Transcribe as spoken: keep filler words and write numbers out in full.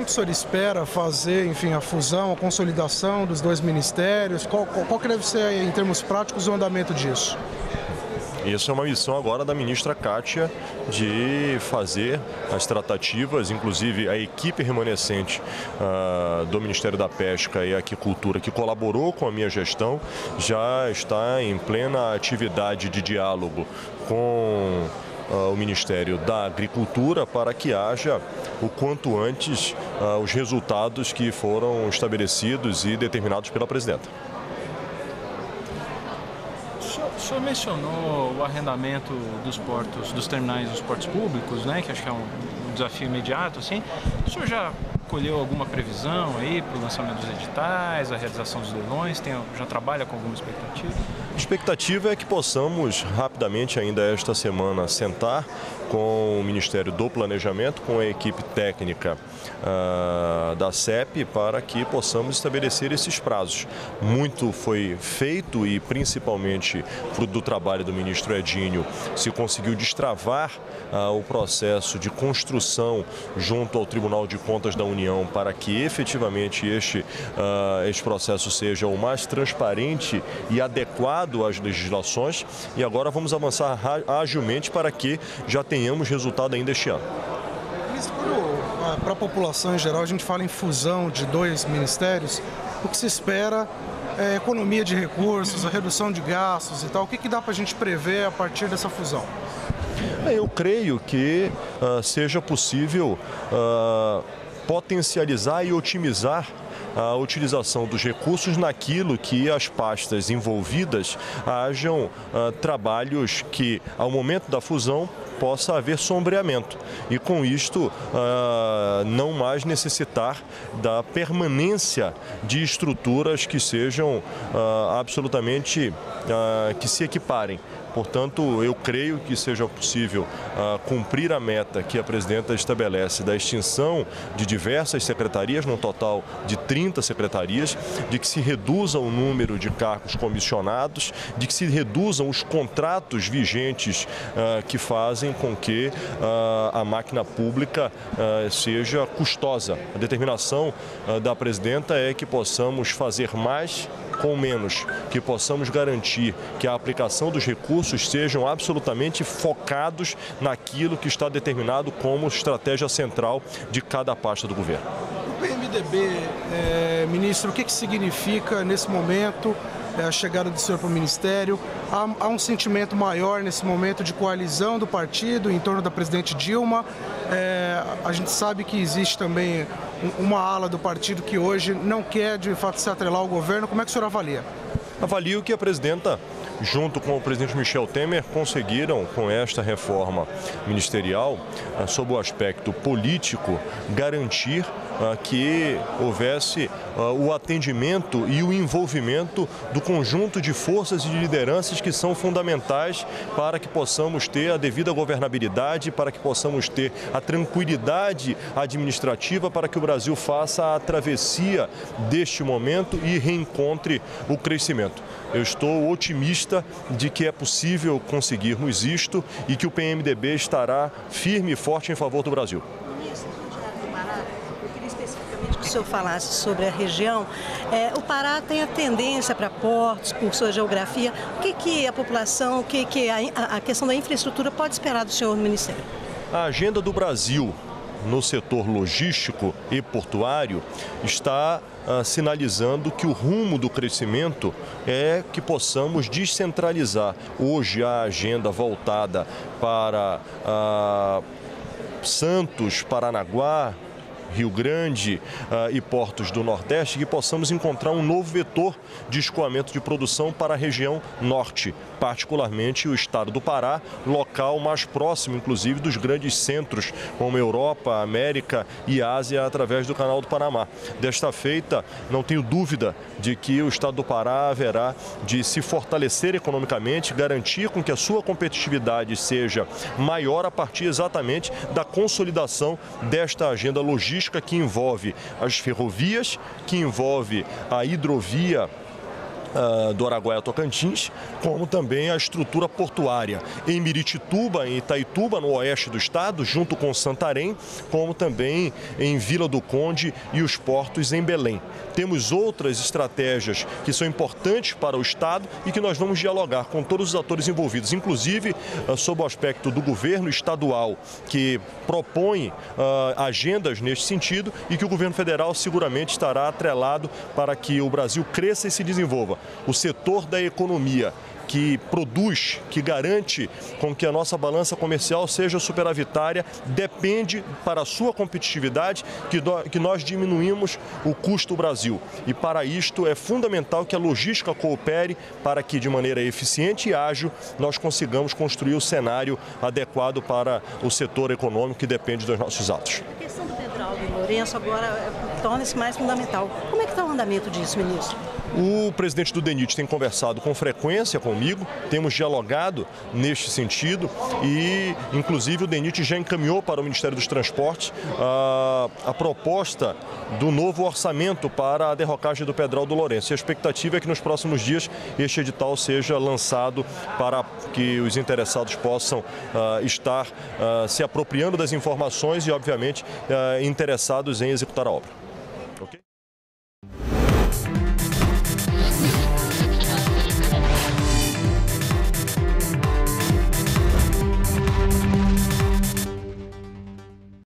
tempo o senhor espera fazer, enfim, a fusão, a consolidação dos dois ministérios? Qual, qual, qual que deve ser, em termos práticos, o andamento disso? Isso é uma missão agora da ministra Kátia de fazer as tratativas, inclusive a equipe remanescente uh, do Ministério da Pesca e Aquicultura, que colaborou com a minha gestão, já está em plena atividade de diálogo com uh, o Ministério da Agricultura para que haja o quanto antes uh, os resultados que foram estabelecidos e determinados pela presidenta. O senhor mencionou o arrendamento dos portos, dos terminais dos portos públicos, né, que acho que é um desafio imediato, assim. O senhor já colheu alguma previsão aí para o lançamento dos editais, a realização dos leilões? Tem, já trabalha com alguma expectativa? A expectativa é que possamos rapidamente, ainda esta semana, sentar com o Ministério do Planejamento, com a equipe técnica uh, da C E P, para que possamos estabelecer esses prazos. Muito foi feito e, principalmente, fruto do trabalho do ministro Edinho, se conseguiu destravar uh, o processo de construção junto ao Tribunal de Contas da União para que, efetivamente, este, uh, este processo seja o mais transparente e adequado às legislações. E agora vamos avançar agilmente para que já tenhamos tenhamos resultado ainda este ano. Para a população em geral, a gente fala em fusão de dois ministérios. O que se espera é economia de recursos, a redução de gastos e tal. O que, que dá para a gente prever a partir dessa fusão? Eu creio que uh, seja possível uh, potencializar e otimizar a utilização dos recursos naquilo que as pastas envolvidas hajam uh, trabalhos que, ao momento da fusão, possa haver sombreamento e, com isto, uh, não mais necessitar da permanência de estruturas que sejam uh, absolutamente, uh, que se equiparem. Portanto, eu creio que seja possível uh, cumprir a meta que a presidenta estabelece da extinção de diversas secretarias, num total de trinta secretarias, de que se reduza o número de cargos comissionados, de que se reduzam os contratos vigentes uh, que fazem com que uh, a máquina pública uh, seja custosa. A determinação uh, da presidenta é que possamos fazer mais com menos, que possamos garantir que a aplicação dos recursos sejam absolutamente focados naquilo que está determinado como estratégia central de cada pasta do governo. O P M D B, é, ministro, o que, que significa nesse momento é, a chegada do senhor para o Ministério? Há, há um sentimento maior nesse momento de coalizão do partido em torno da presidente Dilma. É, a gente sabe que existe também uma ala do partido que hoje não quer, de fato, se atrelar ao governo. Como é que o senhor avalia? Avalio que a presidenta, junto com o presidente Michel Temer, conseguiram, com esta reforma ministerial, sob o aspecto político, garantir que houvesse o atendimento e o envolvimento do conjunto de forças e de lideranças que são fundamentais para que possamos ter a devida governabilidade, para que possamos ter a tranquilidade administrativa, para que o Brasil faça a travessia deste momento e reencontre o crescimento. Eu estou otimista de que é possível conseguirmos isto e que o P M D B estará firme e forte em favor do Brasil. Que o senhor falasse sobre a região, é, o Pará tem a tendência para portos, por sua geografia. O que, que a população, o que, que a, a questão da infraestrutura pode esperar do senhor no Ministério? A agenda do Brasil no setor logístico e portuário está ah, sinalizando que o rumo do crescimento é que possamos descentralizar. Hoje a agenda voltada para ah, Santos, Paranaguá, Rio Grande uh, e portos do Nordeste, que possamos encontrar um novo vetor de escoamento de produção para a região norte, particularmente o estado do Pará, local mais próximo, inclusive, dos grandes centros como Europa, América e Ásia, através do Canal do Panamá. Desta feita, não tenho dúvida de que o estado do Pará haverá de se fortalecer economicamente, garantir com que a sua competitividade seja maior a partir exatamente da consolidação desta agenda logística que envolve as ferrovias, que envolve a hidrovia Uh, do Araguaia Tocantins, como também a estrutura portuária em Miritituba, em Itaituba, no oeste do estado, junto com Santarém, como também em Vila do Conde e os portos em Belém. Temos outras estratégias que são importantes para o estado e que nós vamos dialogar com todos os atores envolvidos, inclusive uh, sob o aspecto do governo estadual, que propõe uh, agendas neste sentido e que o governo federal seguramente estará atrelado para que o Brasil cresça e se desenvolva. O setor da economia que produz, que garante com que a nossa balança comercial seja superavitária, depende para a sua competitividade que, do, que nós diminuímos o custo do Brasil. E para isto é fundamental que a logística coopere para que de maneira eficiente e ágil nós consigamos construir o cenário adequado para o setor econômico que depende dos nossos atos. A questão do Pedral do Lourenço agora torna-se mais fundamental. Como é que está o andamento disso, ministro? O presidente do DENIT tem conversado com frequência comigo, temos dialogado neste sentido e, inclusive, o DENIT já encaminhou para o Ministério dos Transportes a, a proposta do novo orçamento para a derrocagem do Pedral do Lourenço. E a expectativa é que nos próximos dias este edital seja lançado para que os interessados possam uh, estar uh, se apropriando das informações e, obviamente, uh, interessados em executar a obra.